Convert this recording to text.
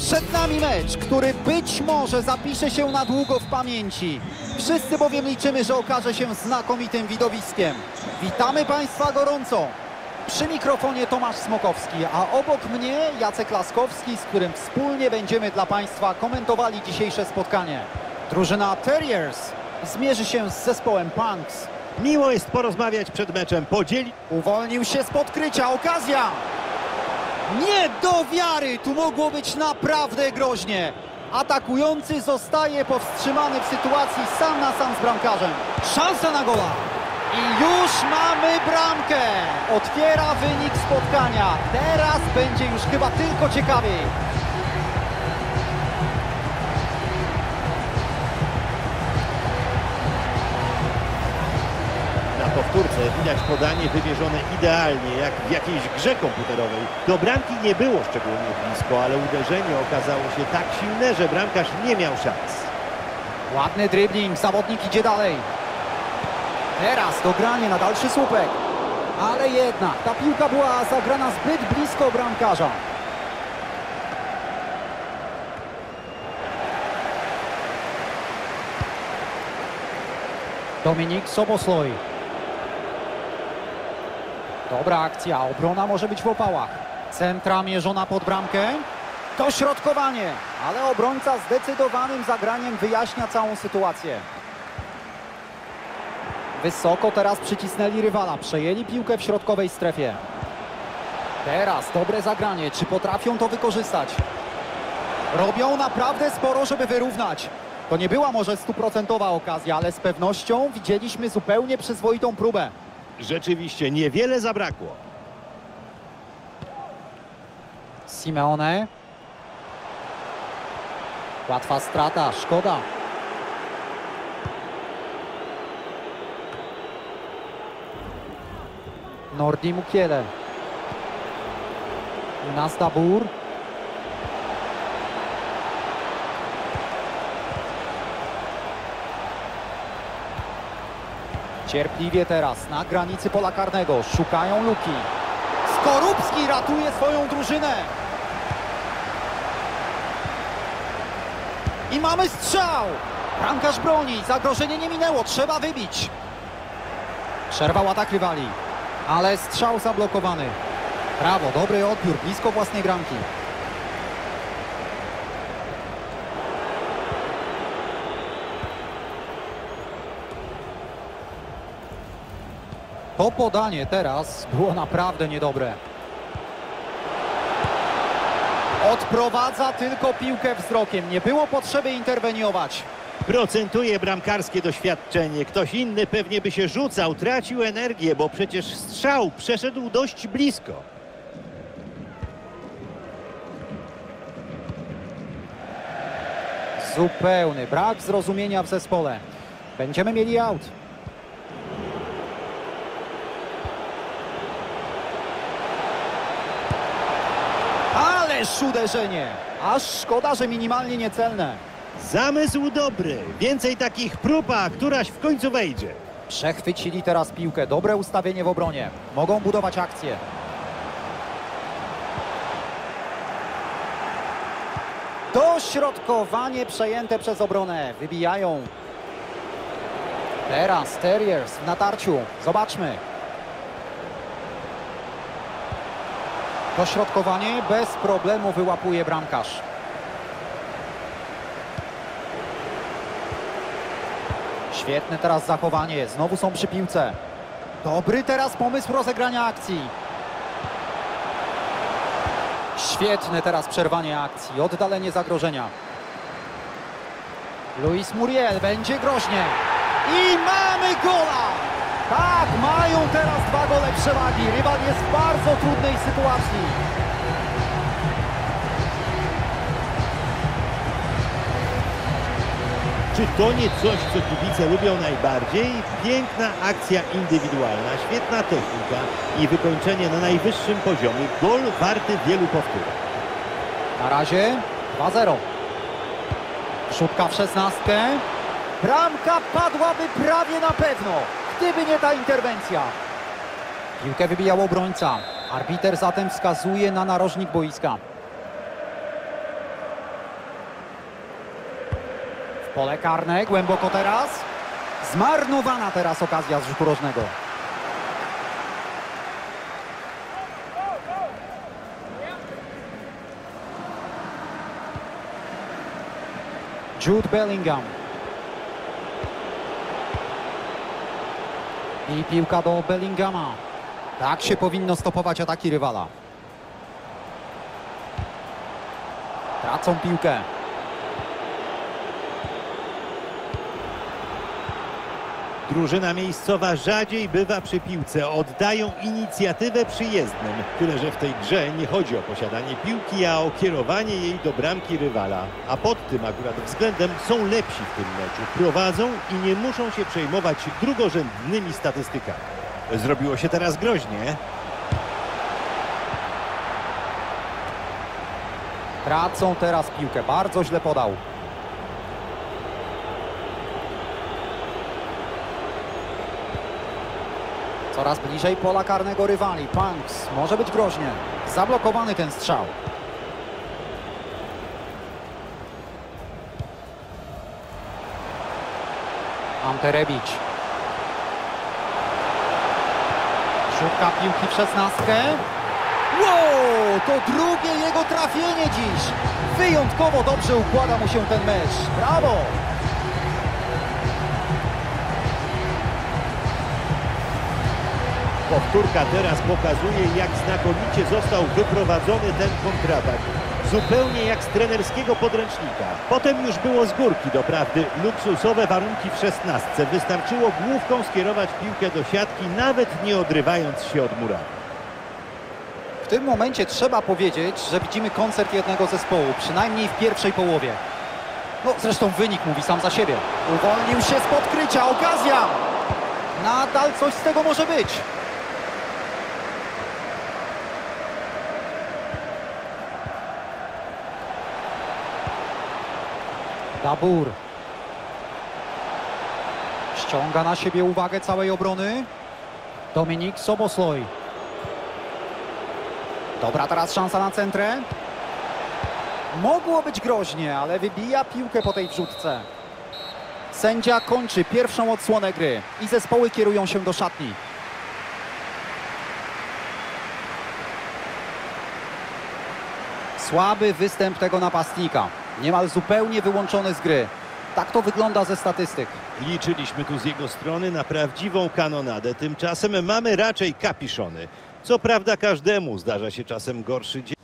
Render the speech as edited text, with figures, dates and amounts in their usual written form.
Przed nami mecz, który być może zapisze się na długo w pamięci. Wszyscy bowiem liczymy, że okaże się znakomitym widowiskiem. Witamy Państwa gorąco. Przy mikrofonie Tomasz Smokowski, a obok mnie Jacek Laskowski, z którym wspólnie będziemy dla Państwa komentowali dzisiejsze spotkanie. Drużyna Terriers zmierzy się z zespołem Punks. Miło jest porozmawiać przed meczem, Uwolnił się spod krycia, okazja! Nie do wiary, tu mogło być naprawdę groźnie. Atakujący zostaje powstrzymany w sytuacji sam na sam z bramkarzem. Szansa na gola. I już mamy bramkę. Otwiera wynik spotkania. Teraz będzie już chyba tylko ciekawiej. Na powtórce widać podanie wymierzone idealnie, jak w jakiejś grze komputerowej. Do bramki nie było szczególnie blisko, ale uderzenie okazało się tak silne, że bramkarz nie miał szans. Ładny dribbling, zawodnik idzie dalej. Teraz dogranie na dalszy słupek. Ale jednak ta piłka była zagrana zbyt blisko bramkarza. Dominik Sobosloj. Dobra akcja, obrona może być w opałach. Centra mierzona pod bramkę. Dośrodkowanie, ale obrońca zdecydowanym zagraniem wyjaśnia całą sytuację. Wysoko teraz przycisnęli rywala, przejęli piłkę w środkowej strefie. Teraz dobre zagranie, czy potrafią to wykorzystać? Robią naprawdę sporo, żeby wyrównać. To nie była może 100% okazja, ale z pewnością widzieliśmy zupełnie przyzwoitą próbę. Rzeczywiście niewiele zabrakło. Simeone. Łatwa strata, szkoda. Nordi Mukiele. Unas Dabur. Cierpliwie teraz na granicy pola karnego. Szukają luki. Skorupski ratuje swoją drużynę. I mamy strzał. Bramkarz broni. Zagrożenie nie minęło. Trzeba wybić. Przerwał atak rywali. Ale strzał zablokowany. Brawo, dobry odbiór. Blisko własnej bramki. To podanie teraz było naprawdę niedobre. Odprowadza tylko piłkę wzrokiem. Nie było potrzeby interweniować. Procentuje bramkarskie doświadczenie. Ktoś inny pewnie by się rzucał, tracił energię, bo przecież strzał przeszedł dość blisko. Zupełny brak zrozumienia w zespole. Będziemy mieli aut. Ależ uderzenie. Aż szkoda, że minimalnie niecelne. Zamysł dobry. Więcej takich prób, a któraś w końcu wejdzie. Przechwycili teraz piłkę. Dobre ustawienie w obronie. Mogą budować akcję. Dośrodkowanie przejęte przez obronę. Wybijają. Teraz Terriers w natarciu. Zobaczmy. Dośrodkowanie bez problemu wyłapuje bramkarz. Świetne teraz zachowanie. Znowu są przy piłce. Dobry teraz pomysł rozegrania akcji. Świetne teraz przerwanie akcji. Oddalenie zagrożenia. Luis Muriel. Będzie groźnie. I mamy gola! Tak, mają teraz 2 gole przewagi. Rywal jest w bardzo trudnej sytuacji. Czy to nie coś, co kibice lubią najbardziej? Piękna akcja indywidualna, świetna technika i wykończenie na najwyższym poziomie. Gol warty wielu powtórek. Na razie 2-0. Rzutka w 16. Bramka padłaby prawie na pewno, gdyby nie ta interwencja. Piłkę wybijał obrońca. Arbiter zatem wskazuje na narożnik boiska. Pole karne, głęboko teraz. Zmarnowana teraz okazja z rzutu rożnego. Jude Bellingham. I piłka do Bellingama. Tak się powinno stopować ataki rywala. Tracą piłkę. Drużyna miejscowa rzadziej bywa przy piłce. Oddają inicjatywę przyjezdnym. Tyle, że w tej grze nie chodzi o posiadanie piłki, a o kierowanie jej do bramki rywala. A pod tym akurat względem są lepsi w tym meczu. Prowadzą i nie muszą się przejmować drugorzędnymi statystykami. Zrobiło się teraz groźnie. Tracą teraz piłkę. Bardzo źle podał. Coraz bliżej pola karnego rywali. Punks. Może być groźnie. Zablokowany ten strzał. Ante Rebic. Szuka piłki w 16. Wow! To drugie jego trafienie dziś. Wyjątkowo dobrze układa mu się ten mecz. Brawo! Powtórka teraz pokazuje, jak znakomicie został wyprowadzony ten kontratak. Zupełnie jak z trenerskiego podręcznika. Potem już było z górki, doprawdy. Luksusowe warunki w 16. Wystarczyło główką skierować piłkę do siatki, nawet nie odrywając się od murawy. W tym momencie trzeba powiedzieć, że widzimy koncert jednego zespołu, przynajmniej w pierwszej połowie. No zresztą wynik mówi sam za siebie. Uwolnił się z podkrycia, okazja! Nadal coś z tego może być. Dabur. Ściąga na siebie uwagę całej obrony. Dominik Sobosloj. Dobra, teraz szansa na centrę. Mogło być groźnie, ale wybija piłkę po tej wrzutce. Sędzia kończy pierwszą odsłonę gry i zespoły kierują się do szatni. Słaby występ tego napastnika. Niemal zupełnie wyłączony z gry. Tak to wygląda ze statystyk. Liczyliśmy tu z jego strony na prawdziwą kanonadę. Tymczasem mamy raczej kapiszony. Co prawda każdemu zdarza się czasem gorszy dzień.